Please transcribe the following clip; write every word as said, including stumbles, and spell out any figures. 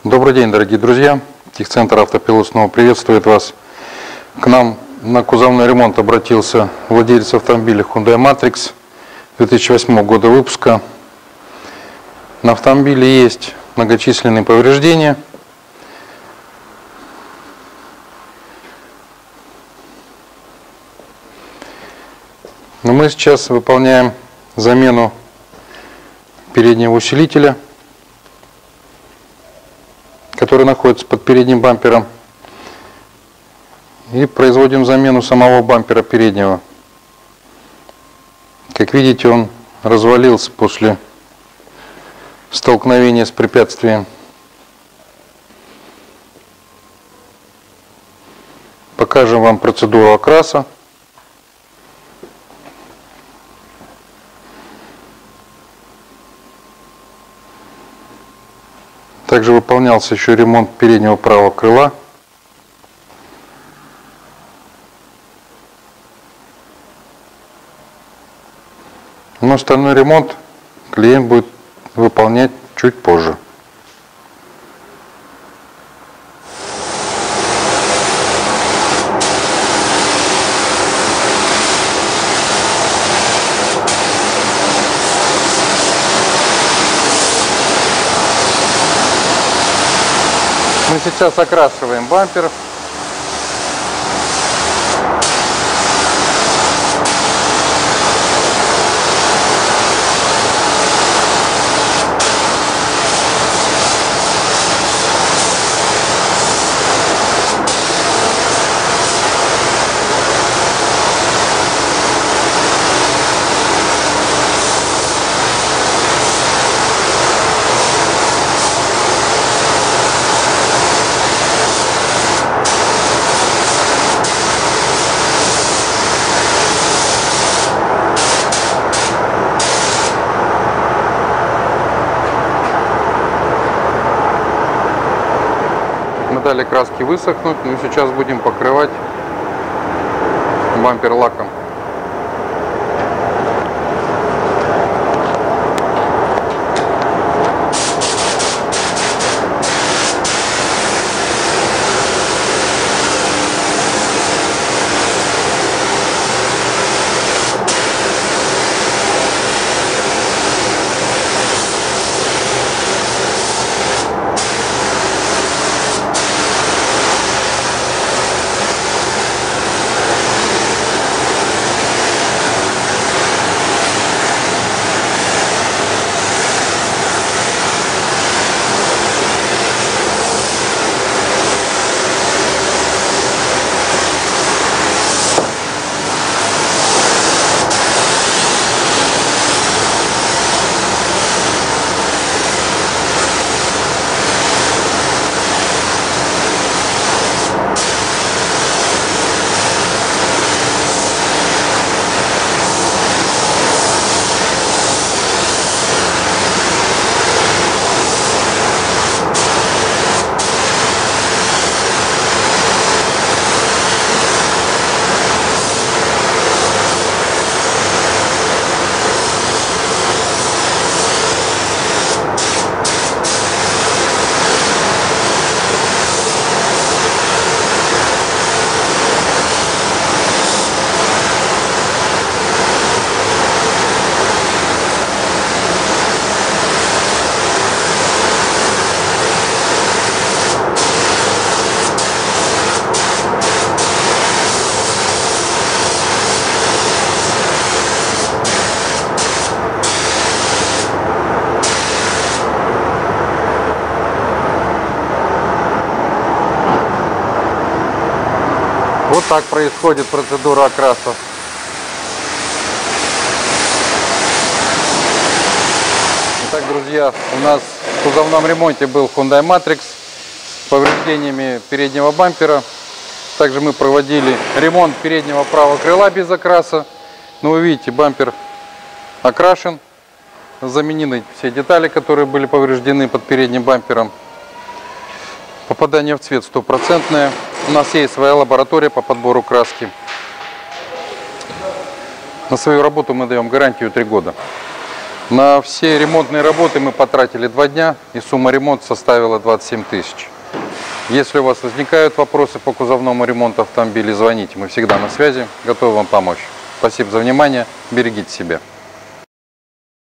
Добрый день, дорогие друзья! Техцентр Автопилот снова приветствует вас. К нам на кузовной ремонт обратился владелец автомобиля Hyundai Matrix две тысячи восьмого года выпуска. На автомобиле есть многочисленные повреждения. Но мы сейчас выполняем замену переднего усилителя, который находится под передним бампером, и производим замену самого бампера переднего. Как видите, он развалился после столкновения с препятствием. Покажем вам процедуру окраса. Также выполнялся еще ремонт переднего правого крыла. Но остальной ремонт клиент будет выполнять чуть позже. Мы сейчас окрашиваем бампер. Мы дали краски высохнуть, но сейчас будем покрывать бампер лаком. Вот так происходит процедура окраса. Итак, друзья, у нас в кузовном ремонте был Hyundai Matrix с повреждениями переднего бампера. Также мы проводили ремонт переднего правого крыла без окраса. Но вы видите, бампер окрашен, заменены все детали, которые были повреждены под передним бампером. Попадание в цвет стопроцентное. У нас есть своя лаборатория по подбору краски. На свою работу мы даем гарантию три года. На все ремонтные работы мы потратили два дня, и сумма ремонта составила двадцать семь тысяч. Если у вас возникают вопросы по кузовному ремонту автомобиля, звоните, мы всегда на связи, готовы вам помочь. Спасибо за внимание, берегите себя.